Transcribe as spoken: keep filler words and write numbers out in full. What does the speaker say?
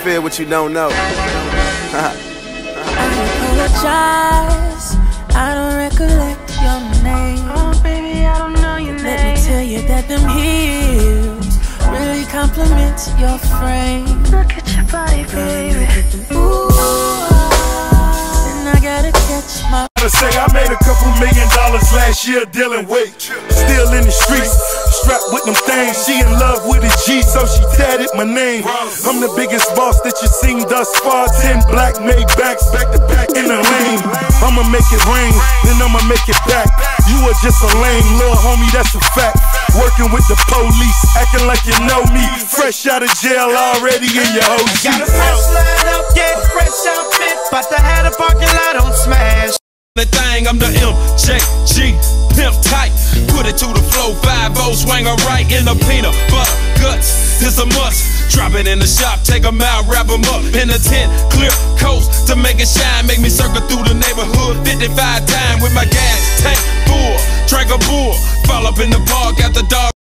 feel what you don't know. I apologize, I don't recollect your name. Oh baby, I don't know your name. Let me tell you that them heels really compliment your frame. Look at your body, baby. Ooh, and I gotta catch my I say I made a couple million dollars last year dealing weight. Still in the streets, strapped with them things. She in love with a G, so she tatted my name. I'm the biggest boss that you seen thus far. Ten black made backs, back to back in the lane. I'ma make it rain, then I'ma make it back. You are just a lame little homie, that's a fact. Working with the police, acting like you know me. Fresh out of jail, already in your O G. Got a fresh line up, yeah, fresh outfit. About to have the parking lot on smash. The thing, I'm the M J G, pimp tight. Put it to the flow, five oh, swing her right in the peanut butter guts. It's a must. Drop it in the shop, take them out, wrap them up in a tent. Clear coast to make it shine. Make me circle through the neighborhood fifty-five times with my gas tank full. Drink a bull, fall up in the park at the dog.